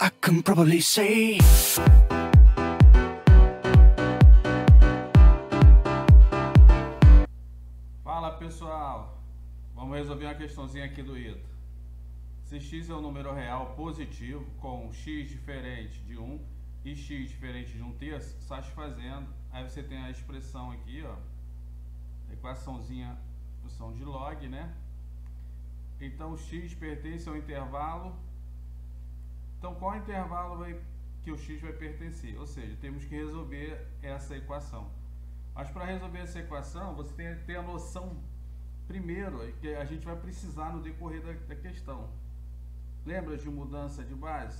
I can probably say. Fala pessoal, vamos resolver uma questãozinha aqui do ITA. Se x é um número real positivo com x diferente de 1 e x diferente de 1/3, satisfazendo, aí você tem a expressão aqui, ó, equaçãozinha, função de log, né? Então x pertence ao intervalo. Então qual intervalo que o x vai pertencer? Ou seja, temos que resolver essa equação. Mas para resolver essa equação, você tem que ter a noção, primeiro, que a gente vai precisar no decorrer da questão. Lembra de mudança de base?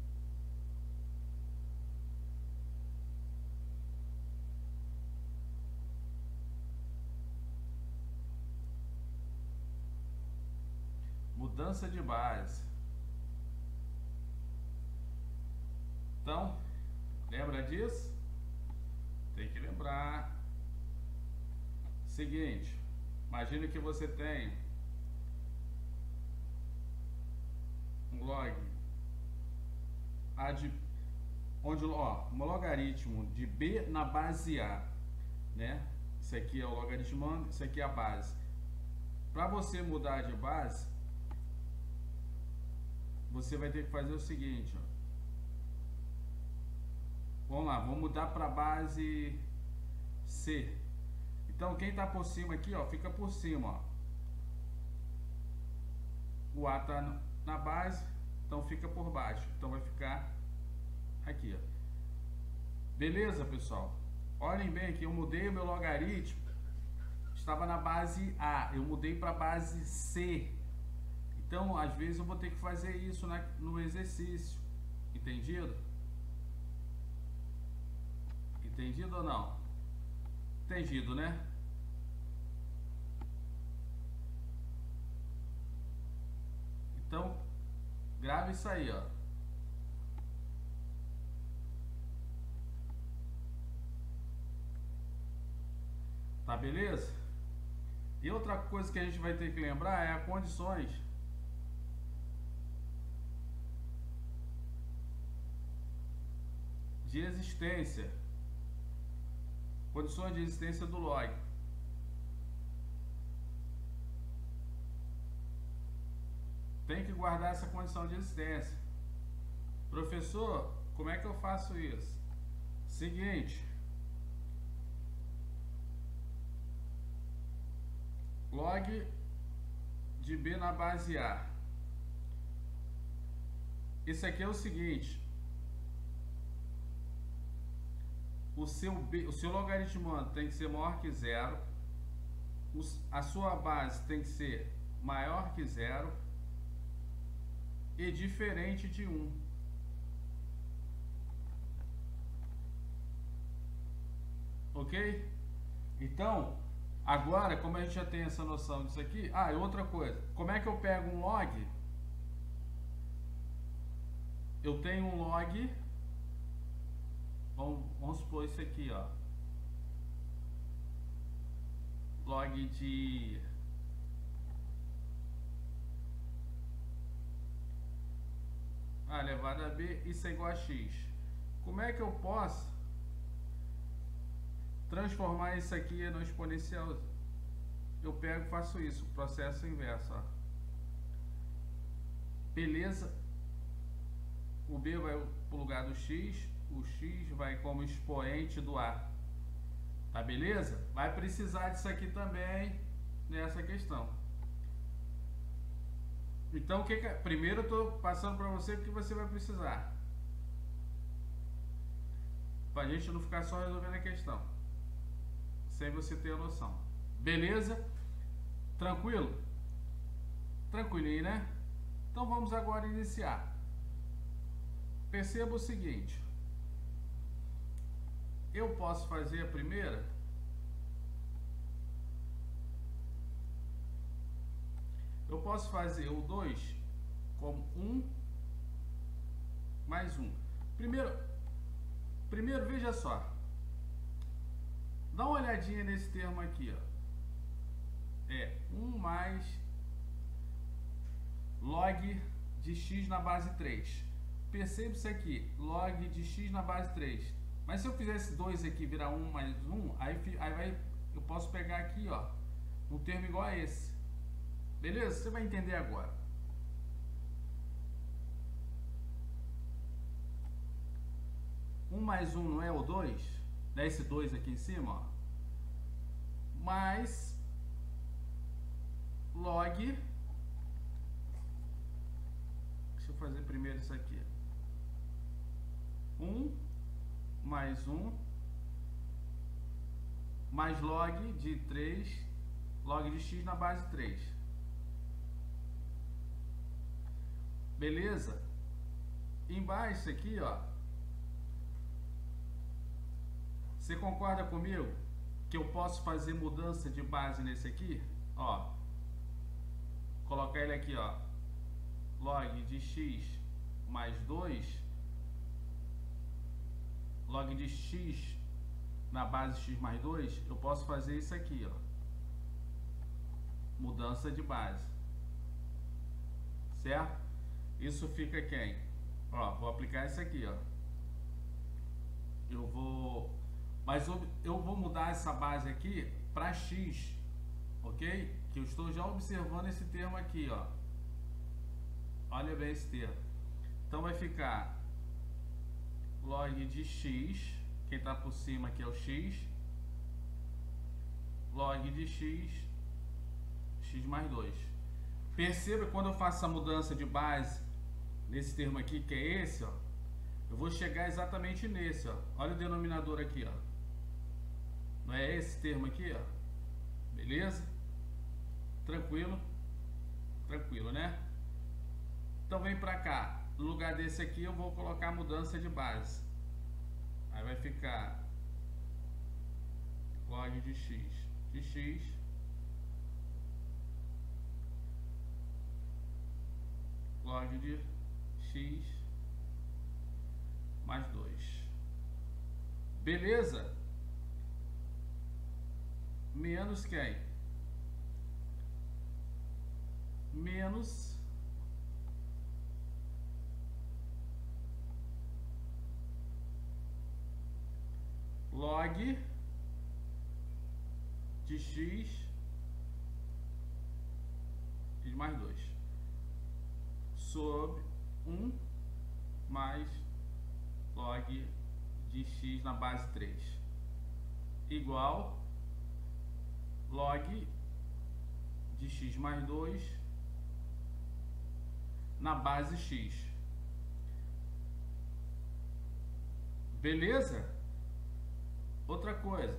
Mudança de base. Então, lembra disso? Tem que lembrar. Seguinte, imagine que você tem um log onde um logaritmo de b na base a, né? Isso aqui é o logaritmo, isso aqui é a base. Para você mudar de base, você vai ter que fazer o seguinte, ó. Vamos lá, vamos mudar para a base C. Então, quem está por cima aqui, ó, fica por cima, ó. O A está na base, então fica por baixo. Então, vai ficar aqui, ó. Beleza, pessoal? Olhem bem aqui, eu mudei o meu logaritmo. Estava na base A, eu mudei para a base C. Então, às vezes, eu vou ter que fazer isso no exercício. Entendido? Entendido ou não? Entendido, né? Então, grave isso aí, ó. Tá, beleza? E outra coisa que a gente vai ter que lembrar é as condições de existência. Condições de existência do log. Tem que guardar essa condição de existência. Professor, como é que eu faço isso? Seguinte. Log de b na base a. Isso aqui é o seguinte. O seu logaritmando tem que ser maior que zero. A sua base tem que ser maior que zero. E diferente de 1. Ok? Então, agora, como a gente já tem essa noção disso aqui... Ah, e outra coisa. Como é que eu pego um log? Eu tenho um log... Vamos supor isso aqui, ó. Log de... A elevado a b, isso é igual a x. Como é que eu posso transformar isso aqui no exponencial? Eu pego e faço isso, processo inverso, ó. Beleza? O b vai para o lugar do x, o x vai como expoente do a. Tá, beleza? Vai precisar disso aqui também nessa questão. Então, primeiro eu estou passando para você o que você vai precisar. Para a gente não ficar só resolvendo a questão. Sem você ter a noção. Beleza? Tranquilo? Tranquilinho, né? Então vamos agora iniciar. Perceba o seguinte. Eu posso fazer a primeira. Eu posso fazer o 2 como 1 mais 1. Primeiro, veja só. Dá uma olhadinha nesse termo aqui, ó. É 1 mais log de x na base 3. perceba isso aqui, log de x na base 3. Mas se eu fizesse 2 aqui virar 1 mais 1, eu posso pegar aqui, ó, um termo igual a esse. Beleza? Você vai entender agora. Um mais 1 não é o 2? Dá esse 2 aqui em cima, ó. Mais log. Deixa eu fazer primeiro isso aqui. 1 mais 1 mais log de 3, log de x na base 3. Beleza? Embaixo aqui, ó. Você concorda comigo que eu posso fazer mudança de base nesse aqui? Ó, colocar ele aqui, ó, log de x mais 2, log de x na base x mais 2, eu posso fazer isso aqui, ó, mudança de base, certo? Isso fica quem? Ó, vou aplicar isso aqui, ó, mas eu vou mudar essa base aqui para x, ok? Que eu estou já observando esse termo aqui, ó. Olha bem esse termo. Então vai ficar log de x, quem está por cima aqui é o x, log de x, x mais 2. Perceba que quando eu faço essa mudança de base nesse termo aqui, que é esse, ó, eu vou chegar exatamente nesse, ó. Olha o denominador aqui, ó. Não é esse termo aqui, ó? Beleza? Tranquilo? Tranquilo, né? Então vem pra cá. No lugar desse aqui eu vou colocar mudança de base. Aí vai ficar log de x log de x mais 2. Beleza? Menos quem? Menos log de x mais 2 sobre 1 mais log de x na base 3 igual log de x mais 2 na base x. Beleza? Outra coisa.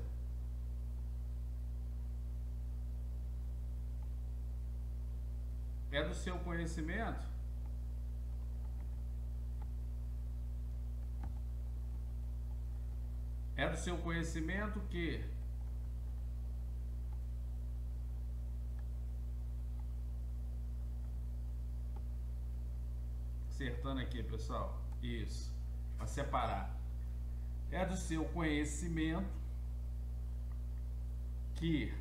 É do seu conhecimento que acertando aqui, pessoal, isso, para separar, é do seu conhecimento que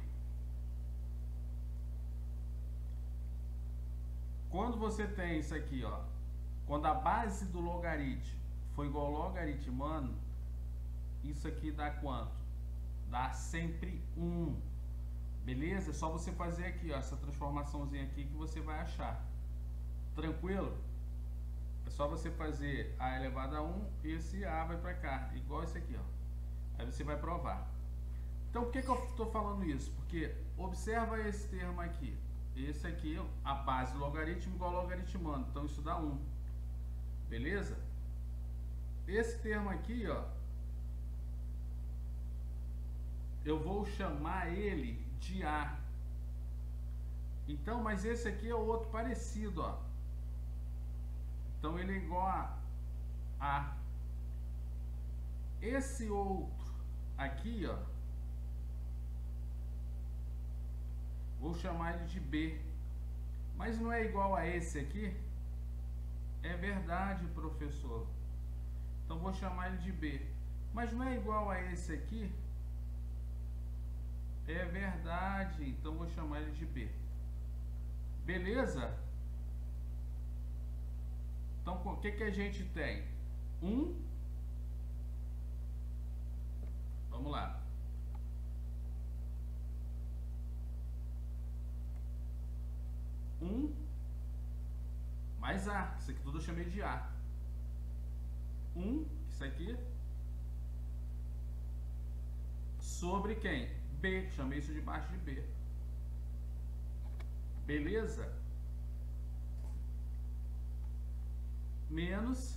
quando você tem isso aqui, ó, quando a base do logaritmo for igual ao logaritmando, isso aqui dá quanto? Dá sempre 1. Beleza? É só você fazer aqui, ó, essa transformaçãozinha aqui que você vai achar. Tranquilo? É só você fazer a elevado a 1 e esse a vai para cá, igual esse aqui, ó. Aí você vai provar. Então, por que eu estou falando isso? Porque observa esse termo aqui. Esse aqui, a base do logaritmo igual ao logaritmando. Então, isso dá 1. Beleza? Esse termo aqui, ó, eu vou chamar ele de A. Então, mas esse aqui é outro parecido, ó. Então, ele é igual a A. Esse outro aqui, ó, vou chamar ele de B. Mas não é igual a esse aqui? É verdade, professor. Então, vou chamar ele de B. Mas não é igual a esse aqui? É verdade. Então, vou chamar ele de B. Beleza? Então, o que a gente tem? 1, vamos lá. Mais A, isso aqui tudo eu chamei de A. 1, isso aqui, sobre quem? B, chamei isso de baixo de B. Beleza? Menos,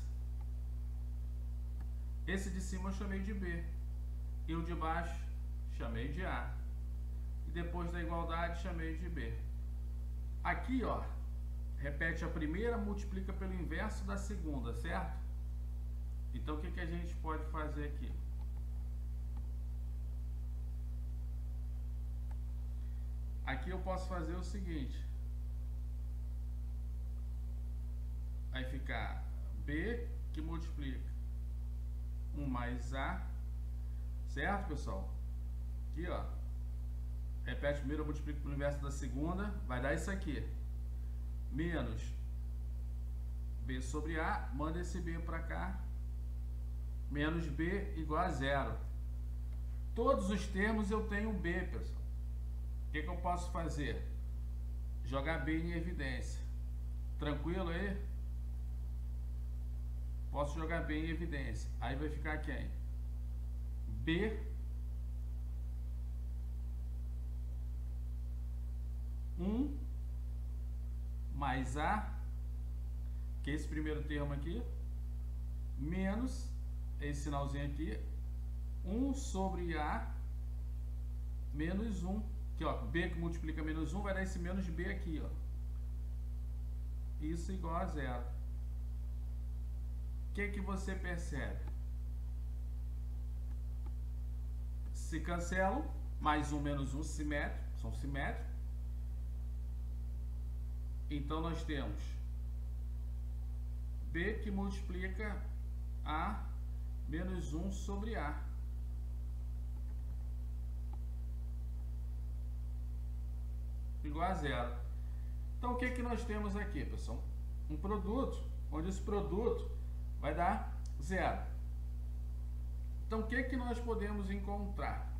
esse de cima eu chamei de B. E o de baixo chamei de A. E depois da igualdade chamei de B. Aqui, ó, repete a primeira, multiplica pelo inverso da segunda, certo? Então, o que a gente pode fazer aqui? Aqui eu posso fazer o seguinte. Vai ficar B que multiplica 1 mais A, certo, pessoal? Aqui, ó. Repete primeiro, eu multiplico pelo inverso da segunda, vai dar isso aqui. Menos B sobre A, manda esse B para cá. Menos B igual a 0. Todos os termos eu tenho B, pessoal. O que eu posso fazer? Jogar B em evidência. Tranquilo aí? Posso jogar B em evidência. Aí vai ficar quem? B mais A, que é esse primeiro termo aqui, menos esse sinalzinho aqui, 1 sobre A menos 1. Aqui, ó, B que multiplica menos 1 vai dar esse menos B aqui, ó. Isso igual a 0. O que você percebe? Se cancelam, mais 1 menos 1 simétrico, são simétricos. Então, nós temos B que multiplica A menos 1 sobre A. Igual a 0. Então, o que nós temos aqui, pessoal? Um produto, onde esse produto vai dar 0. Então, o que nós podemos encontrar?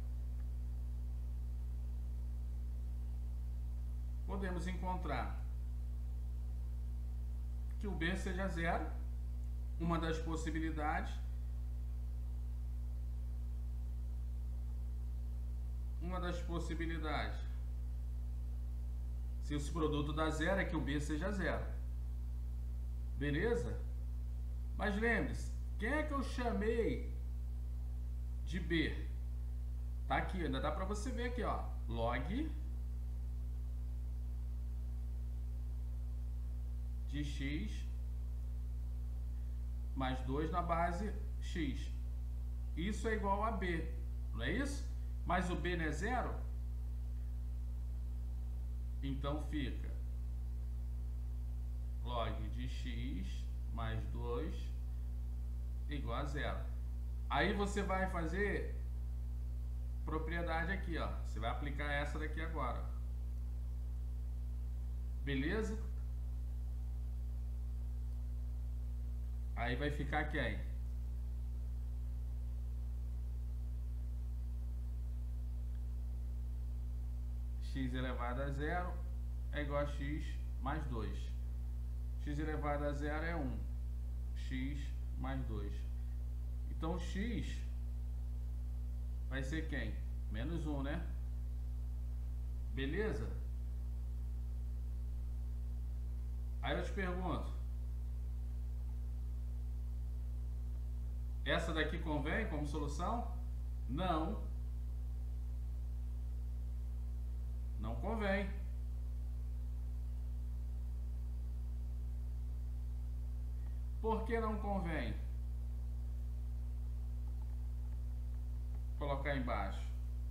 Podemos encontrar que o B seja 0, uma das possibilidades. Se esse produto dá 0, é que o B seja 0. Beleza? Mas lembre-se, quem é que eu chamei de B? Tá aqui, ainda dá para você ver aqui, ó. Log de x mais 2 na base x. Isso é igual a B, não é isso? Mas o B não é 0? Então fica log de x mais 2 igual a 0. Aí você vai fazer propriedade aqui, ó. Você vai aplicar essa daqui agora. Beleza? Aí vai ficar quem? X elevado a 0 é igual a x mais 2. X elevado a 0 é 1. X mais 2. Então, x vai ser quem? Menos 1, né? Beleza? Aí eu te pergunto. Essa daqui convém como solução? Não. Não convém. Por que não convém? Vou colocar embaixo.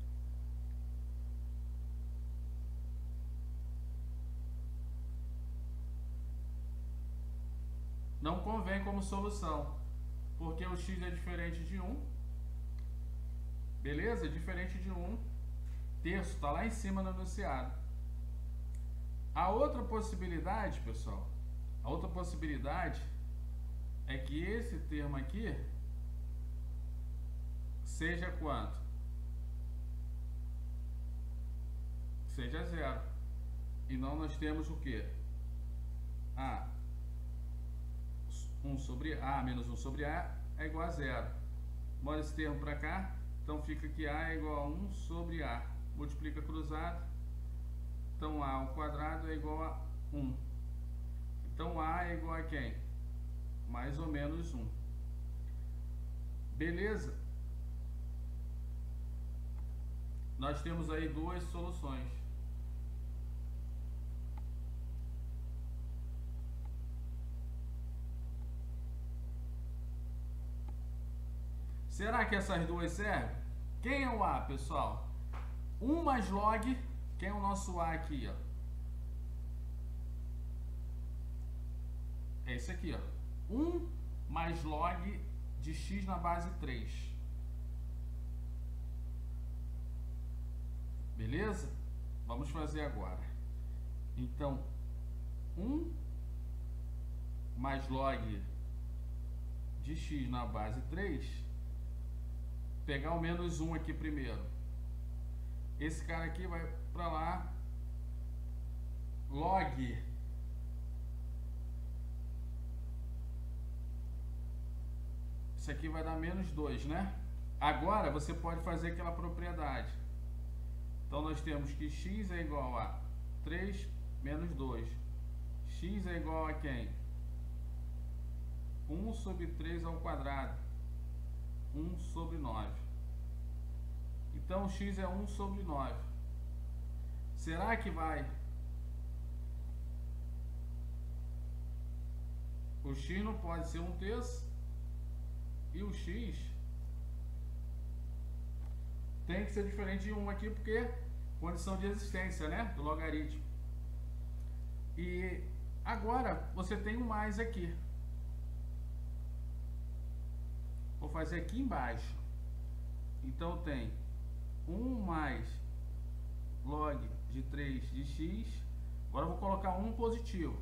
Não convém como solução, porque o x é diferente de 1. Beleza? Diferente de 1. Terço, está lá em cima no enunciado. A outra possibilidade, pessoal, a outra possibilidade é que esse termo aqui seja quanto? Seja zero. E não nós temos o que? A 1 sobre A menos 1 sobre A é igual a zero. Bora esse termo para cá. Então fica que A é igual a 1 sobre A. Multiplica cruzado. Então A ao quadrado é igual a 1. Então A é igual a quem? Mais ou menos 1. Beleza? Nós temos aí duas soluções. Será que essas duas servem? Quem é o A, pessoal? 1 mais log. Quem é o nosso A aqui, ó? É esse aqui, ó. 1 mais log de x na base 3. Beleza? Vamos fazer agora. Então, 1 mais log de x na base 3. Pegar o menos 1 aqui primeiro. Esse cara aqui vai para lá. Log isso aqui vai dar menos 2, né? Agora você pode fazer aquela propriedade. Então nós temos que x é igual a 3 menos 2. X é igual a quem? 1 sobre 3 ao quadrado. 1 sobre 9. Então x é 1 sobre 9. Será que vai? O x não pode ser 1/3. E o x tem que ser diferente de 1 aqui, porque condição de existência, né? Do logaritmo. E agora você tem um mais aqui. Vou fazer aqui embaixo. Então tem 1 mais log de 3 de x. Agora eu vou colocar 1 positivo.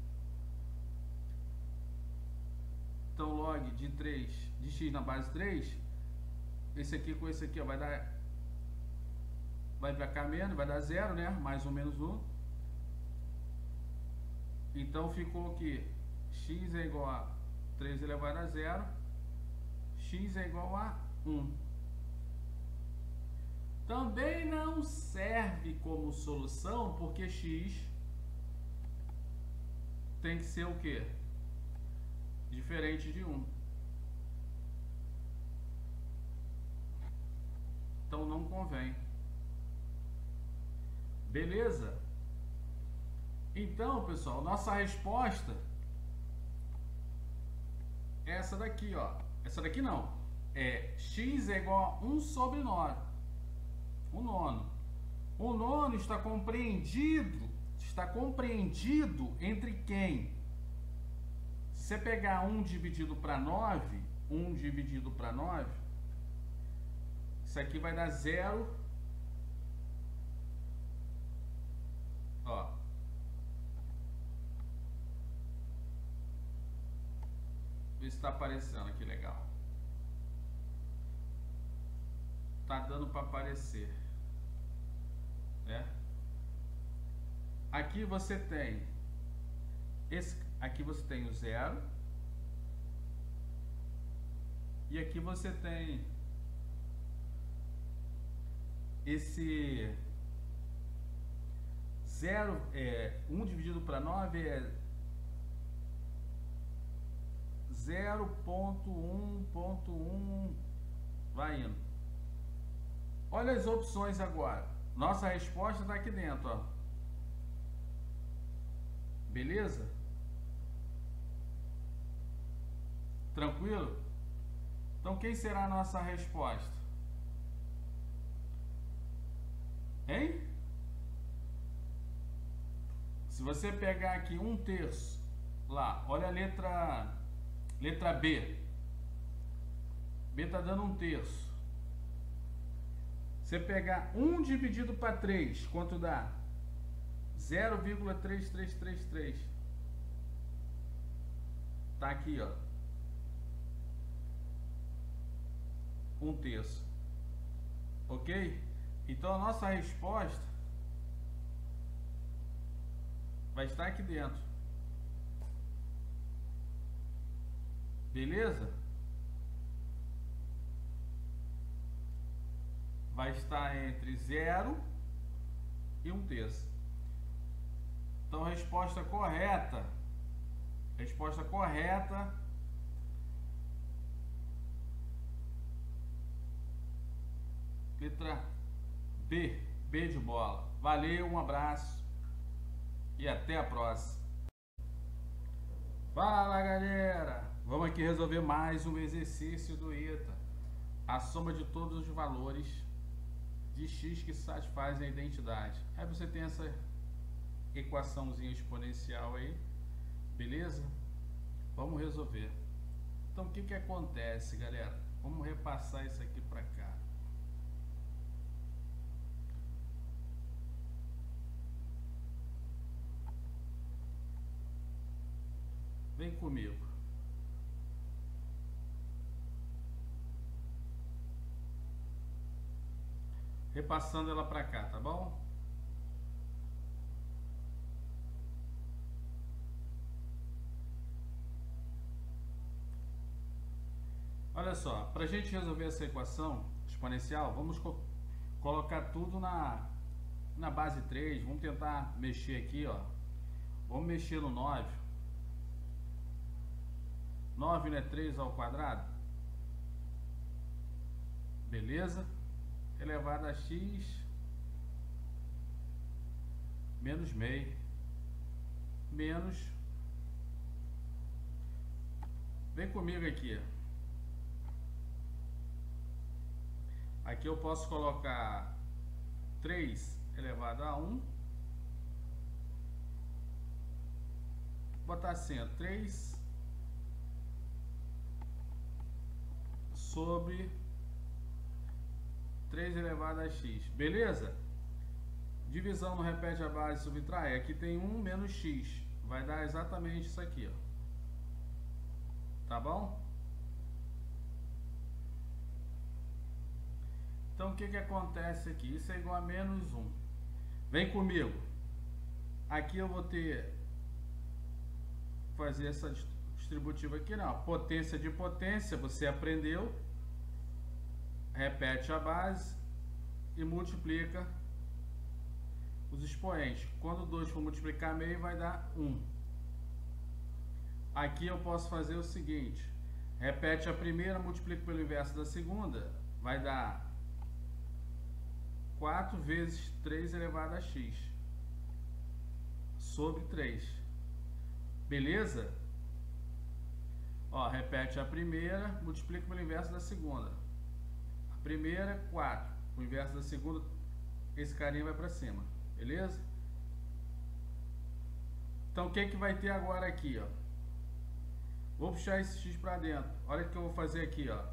Então log de 3 de x na base 3. Esse aqui com esse aqui, ó, vai dar... Vai para cá menos, vai dar 0, né? Mais ou menos 1. Então ficou que x é igual a 3 elevado a 0. X é igual a 1. Também não serve como solução, porque x tem que ser o quê? Diferente de 1. Então não convém. Beleza? Então, pessoal, nossa resposta é essa daqui, ó. Essa daqui não. É x é igual a 1 sobre 9. O nono. O nono está compreendido entre quem? Se você pegar 1 dividido para 9, 1 dividido para 9, isso aqui vai dar 0. Ó. Vê se está aparecendo aqui legal. Tá dando para aparecer, né? Aqui você tem aqui você tem o 0 e aqui você tem esse 0, 1 dividido para 9 é 0.1.1, vai indo. Olha as opções agora. Nossa resposta está aqui dentro, ó. Beleza? Tranquilo? Então quem será a nossa resposta? Hein? Se você pegar aqui 1/3 lá, olha a letra B. B está dando 1/3. Você pegar 1 dividido para 3, quanto dá? 0,3333. Tá aqui, ó. 1/3. Ok? Então a nossa resposta vai estar aqui dentro. Beleza? Vai estar entre 0 e 1/3. Então a resposta correta letra B, B de bola. Valeu, um abraço e até a próxima. Fala, galera! Vamos aqui resolver mais um exercício do ETA. A soma de todos os valores de x que satisfazem a identidade. Aí você tem essa equaçãozinha exponencial aí, beleza? Vamos resolver. Então o que acontece, galera? Vamos repassar isso aqui para cá. Vem comigo. Repassando ela para cá, tá bom? Olha só, para a gente resolver essa equação exponencial, vamos colocar tudo na base 3. Vamos tentar mexer aqui, ó. Vamos mexer no 9. 9 não é 3 ao quadrado? Beleza? Elevado a x menos meio menos. Vem comigo aqui. Aqui eu posso colocar 3 elevado a 1. Botar assim, ó, 3 sobre 3 elevado a x. Beleza? Divisão não repete a base, subtrai. Aqui tem 1 menos x. Vai dar exatamente isso aqui, ó. Tá bom? Então o que acontece aqui? Isso é igual a menos 1. Vem comigo. Aqui eu vou fazer essa distributiva aqui, não. Potência de potência, você aprendeu. Repete a base e multiplica os expoentes. Quando 2 for multiplicar meio, vai dar 1. Aqui eu posso fazer o seguinte. Repete a primeira, multiplica pelo inverso da segunda. Vai dar 4 vezes 3 elevado a x. Sobre 3. Beleza? Ó, repete a primeira, multiplica pelo inverso da segunda. Primeira, 4. O inverso da segunda, esse carinha vai para cima. Beleza? Então, o que vai ter agora aqui, ó? Vou puxar esse x para dentro. Olha o que eu vou fazer aqui, ó.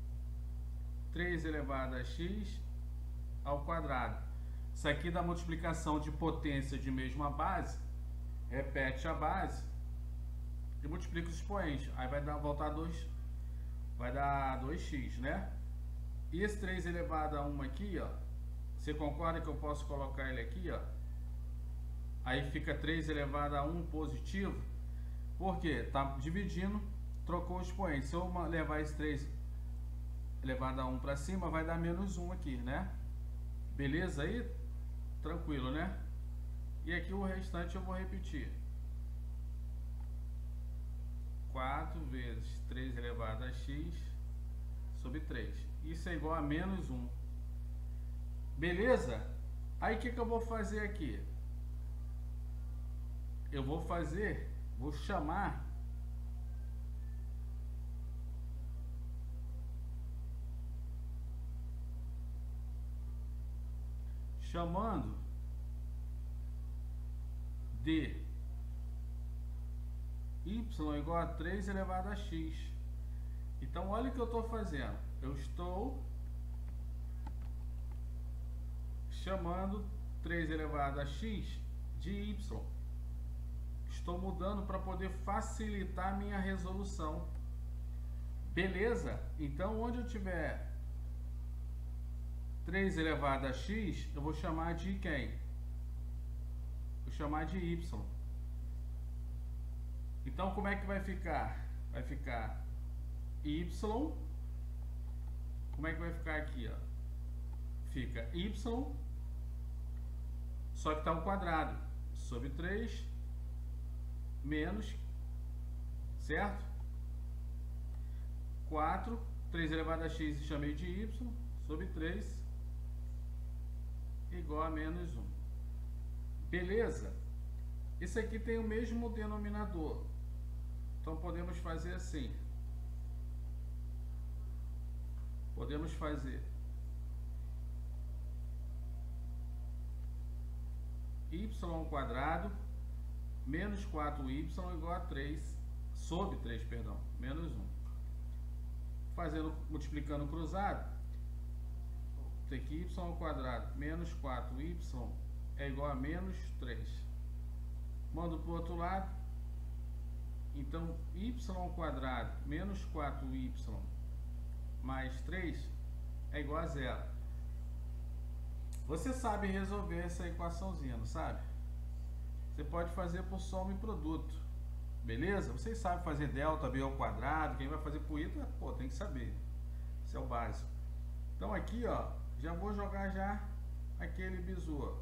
3 elevado a x ao quadrado. Isso aqui dá multiplicação de potência de mesma base. Repete a base e multiplica os expoentes. Aí vai voltar 2. Vai dar 2x, né? E esse 3 elevado a 1 aqui, ó, você concorda que eu posso colocar ele aqui, ó? Aí fica 3 elevado a 1 positivo. Por quê? Tá dividindo, trocou o expoente. Se eu levar esse 3 elevado a 1 para cima, vai dar menos 1 aqui, né? Beleza aí? Tranquilo, né? E aqui o restante eu vou repetir. 4 vezes 3 elevado a x sobre 3. Isso é igual a menos 1. Beleza? Aí o que eu vou fazer aqui? Eu vou chamar chamando de y igual a 3 elevado a x. Então, olha o que eu estou fazendo. Eu estou chamando 3 elevado a x de y. Estou mudando para poder facilitar a minha resolução. Beleza? Então, onde eu tiver 3 elevado a x, eu vou chamar de quem? Vou chamar de y. Então, como é que vai ficar? Vai ficar y. Como é que vai ficar aqui, ó? Fica y, só que está ao quadrado, sobre 3, menos, certo? 4, 3 elevado a x, chamei de y, sobre 3, igual a menos 1. Beleza? Esse aqui tem o mesmo denominador. Então, podemos fazer assim. Podemos fazer y ao quadrado menos 4y igual a 3, sobre 3, perdão, menos 1. Fazendo, multiplicando cruzado, tem que y ao quadrado menos 4y é igual a menos 3. Mando para o outro lado. Então, y ao quadrado menos 4y mais 3 é igual a 0. Você sabe resolver essa equaçãozinha, não sabe? Você pode fazer por soma e produto. Beleza? Vocês sabem fazer delta b ao quadrado. Quem vai fazer por ita, pô, tem que saber. Isso é o básico. Então aqui, ó, já vou jogar já aquele bizu, ó.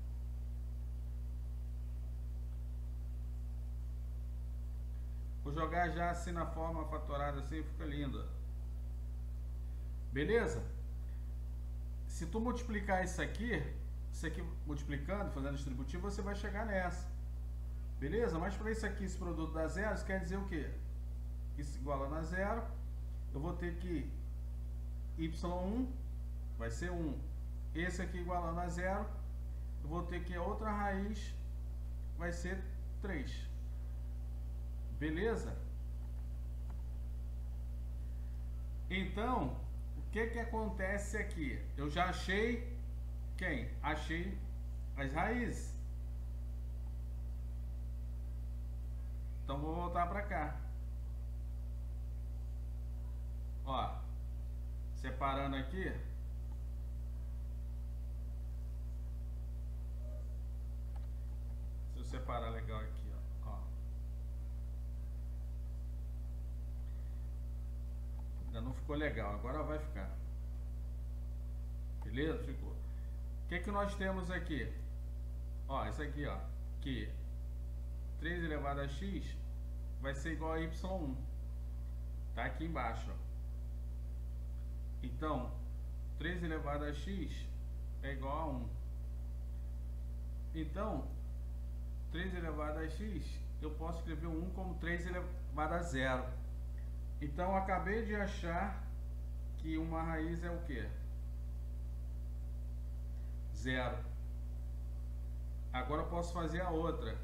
Vou jogar já assim na forma fatorada, assim fica lindo. Beleza? Se tu multiplicar isso aqui multiplicando, fazendo distributivo, você vai chegar nessa. Beleza? Mas para isso aqui, esse produto dá zero, isso quer dizer o quê? Isso igualando a zero, eu vou ter que y1 vai ser 1. Esse aqui igualando a zero, eu vou ter que a outra raiz vai ser 3. Beleza? Então, o que que acontece aqui? Eu já achei quem? Achei as raízes. Então, vou voltar para cá. Ó, separando aqui. Se eu separar legal aqui, ó. Ainda não ficou legal, agora vai ficar. Beleza? Ficou. O que que nós temos aqui? Ó, isso aqui, ó, que 3 elevado a x vai ser igual a y1. Tá aqui embaixo, ó. Então, 3 elevado a x é igual a 1. Então, 3 elevado a x, eu posso escrever 1 como 3 elevado a 0. Então, eu acabei de achar que uma raiz é o quê? 0. Agora eu posso fazer a outra.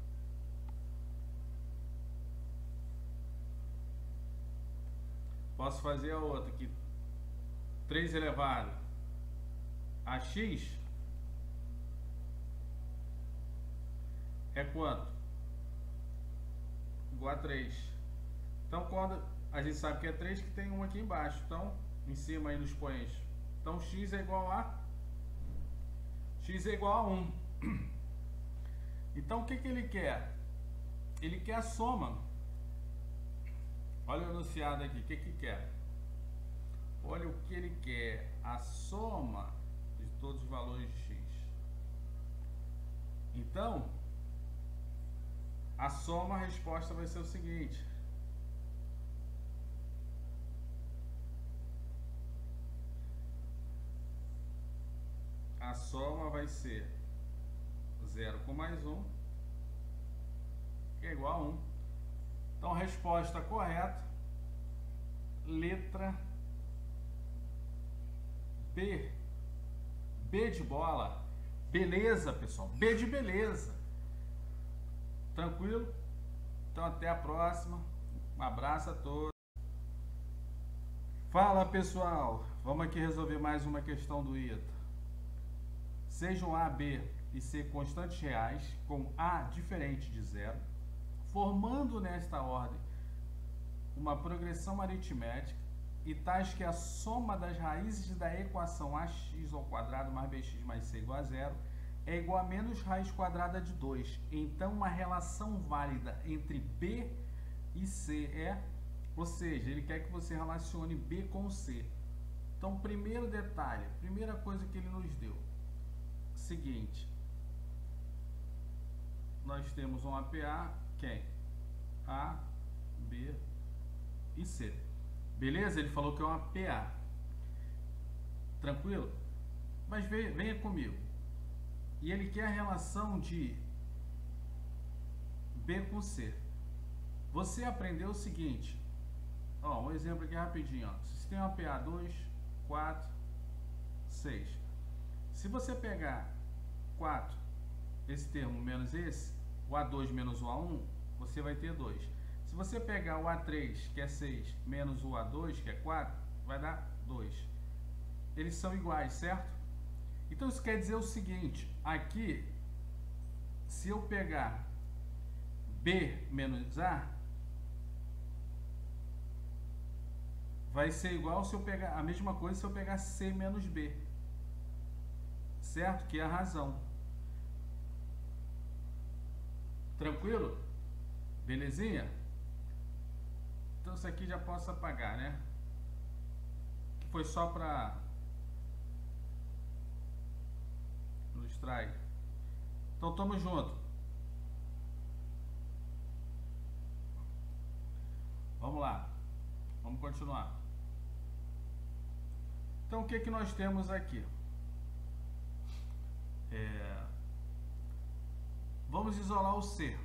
Posso fazer a outra, que 3 elevado a x é quanto? Igual a 3. Então, quando a gente sabe que é 3, que tem 1 aqui embaixo. Então, em cima aí nos expoentes. Então, x é igual a 1. Então, o que que ele quer? Ele quer a soma. Olha o enunciado aqui. O que que quer? Olha o que ele quer. A soma de todos os valores de x. Então, a soma, a resposta vai ser o seguinte. A soma vai ser 0 com mais 1, que é igual a 1. Então, a resposta correta, letra B. B de bola. Beleza, pessoal? B de beleza. Tranquilo? Então, até a próxima. Um abraço a todos. Fala, pessoal. Vamos aqui resolver mais uma questão do ITA. Sejam A, B e C constantes reais, com A diferente de zero, formando nesta ordem uma progressão aritmética e tais que a soma das raízes da equação ax ao quadrado mais bx mais c igual a zero é igual a menos raiz quadrada de 2. Então, uma relação válida entre b e c é, ou seja, ele quer que você relacione b com c. Então, primeiro detalhe, primeira coisa que ele nos deu, seguinte, nós temos um APA, quem? A, B e C. Beleza? Ele falou que é um APA. Tranquilo? Mas venha comigo. E ele quer a relação de B com C. Você aprendeu o seguinte, ó, um exemplo aqui rapidinho, ó. Se você tem um APA 2, 4, 6. Se você pegar 4, esse termo menos esse, o A2 menos o A1, você vai ter 2. Se você pegar o A3, que é 6, menos o A2, que é 4, vai dar 2. Eles são iguais, certo? Então isso quer dizer o seguinte, aqui, se eu pegar B menos A, vai ser igual se eu pegar a mesma coisa se eu pegar C menos B. Certo? Que é a razão. Tranquilo? Belezinha? Então isso aqui já posso apagar, né? Que foi só para ilustrar aí. Então tamo junto. Vamos lá. Vamos continuar. Então, o que que nós temos aqui? Vamos isolar o C.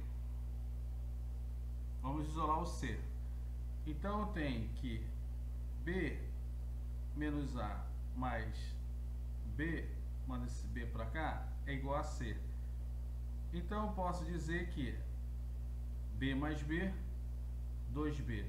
Vamos isolar o C. Então, eu tenho que B menos A mais B, manda esse B para cá, é igual a C. Então, eu posso dizer que B mais B, 2B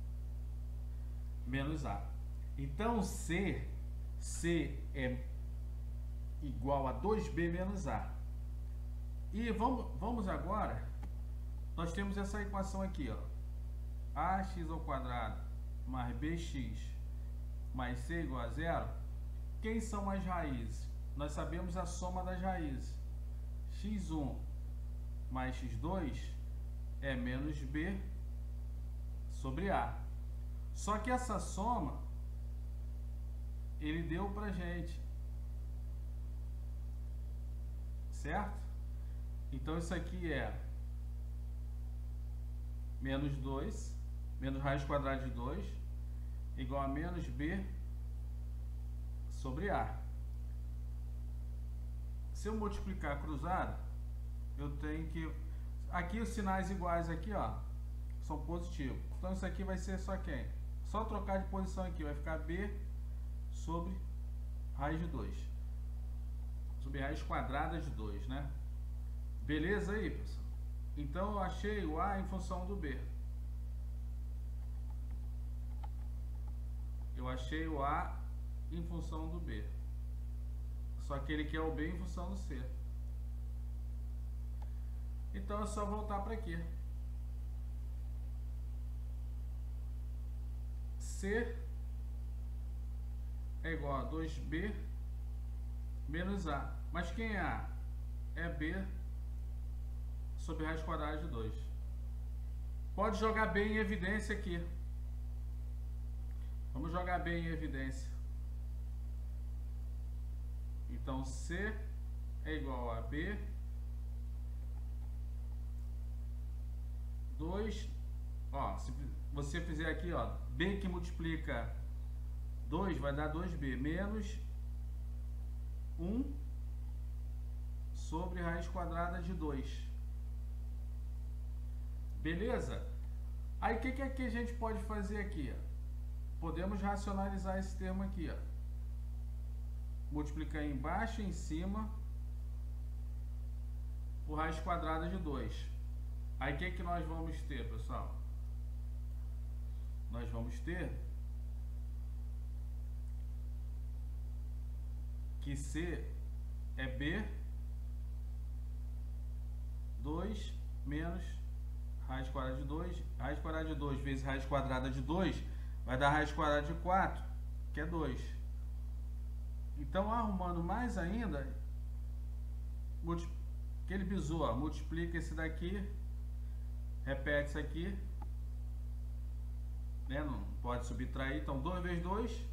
menos A. Então, C é igual a 2B menos A. E vamos agora, nós temos essa equação aqui, ó. Ax ao quadrado mais bx mais c igual a zero. Quem são as raízes? Nós sabemos a soma das raízes. x1 mais x2 é menos b sobre a. Só que essa soma, ele deu pra gente, certo? Então isso aqui é menos 2, menos raiz quadrada de 2, igual a menos b sobre a. Se eu multiplicar cruzado, eu tenho que... Aqui os sinais iguais aqui, ó, são positivos. Então isso aqui vai ser só quem? Só trocar de posição aqui, vai ficar b sobre raiz de 2. Sobre raiz quadrada de 2, né? Beleza aí, pessoal? Então eu achei o A em função do B. Eu achei o A em função do B. Só que ele quer o B em função do C. Então é só voltar para aqui. C é igual a 2B menos A. Mas quem é A? É B sobre raiz quadrada de 2. Pode jogar B em evidência aqui. Vamos jogar B em evidência. Então, C é igual a B 2, ó, se você fizer aqui, ó, B que multiplica 2 vai dar 2B menos 1 sobre raiz quadrada de 2. Beleza? Aí o que a gente pode fazer aqui? Ó? Podemos racionalizar esse termo aqui, ó. Multiplicar embaixo e em cima por raiz quadrada de 2. Aí o que nós vamos ter, pessoal? Nós vamos ter que C é B 2 menos raiz quadrada de 2. Raiz quadrada de 2 vezes raiz quadrada de 2 vai dar raiz quadrada de 4, que é 2. Então, arrumando mais ainda, aquele bizu, ó, multiplica esse daqui, repete isso aqui, né? Não pode subtrair, então 2 vezes 2,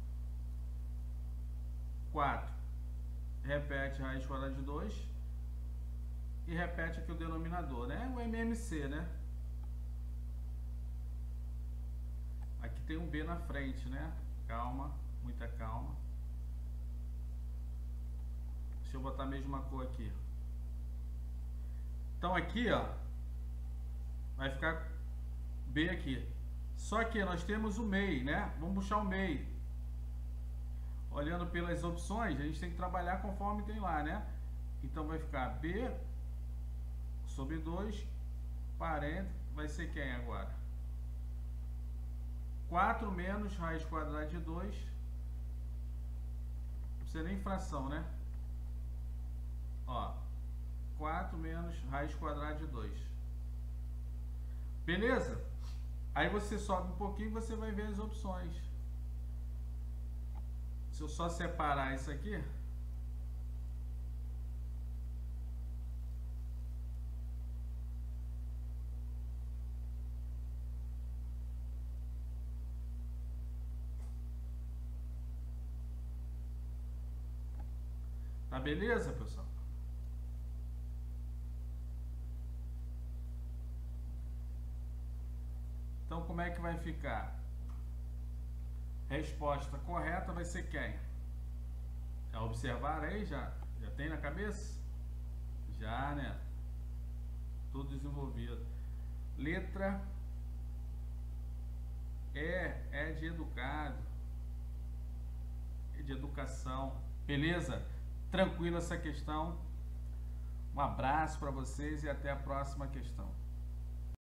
4. Repete raiz quadrada de 2 e repete aqui o denominador, né? O MMC, né? Aqui tem um B na frente, né? Calma, muita calma. Deixa eu botar a mesma cor aqui. Então aqui, ó, vai ficar B aqui. Só que nós temos o MEI, né? Vamos puxar o MEI. Olhando pelas opções, a gente tem que trabalhar conforme tem lá, né? Então vai ficar B sobre 2, parênteses, vai ser quem agora? 4 menos raiz quadrada de 2. Não precisa nem fração, né? Ó, 4 menos raiz quadrada de 2. Beleza? Aí você sobe um pouquinho e você vai ver as opções. Se eu só separar isso aqui, tá beleza, pessoal? Então, como é que vai ficar? Resposta correta vai ser quem? Já observaram aí? Já tem na cabeça? Já, né? Tudo desenvolvido. Letra é de educado. É de educação. Beleza? Tranquilo essa questão. Um abraço para vocês e até a próxima questão.